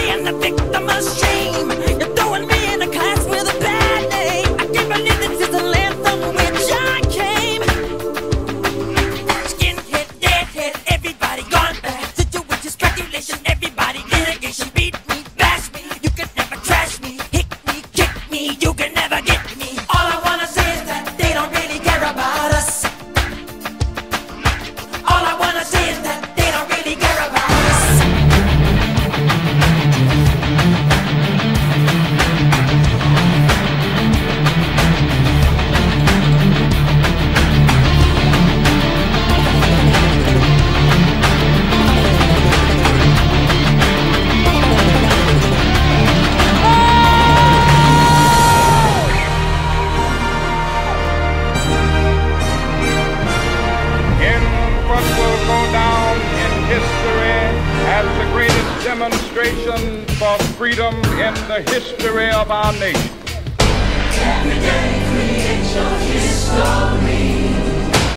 being the victim of shame. You're throwing me in a class with a bad name. I can't believe this is the land from which I came. Skinhead, deadhead, everybody gone bad. Situation, speculation, everybody litigation. Beat me, bash me, you can never trash me. Hit me, kick me, you can never get me. All I wanna say is that they don't really care about us. All I wanna say is that they don't really care about us. In what will go down in history as the greatest demonstration for freedom in the history of our nation. Every day.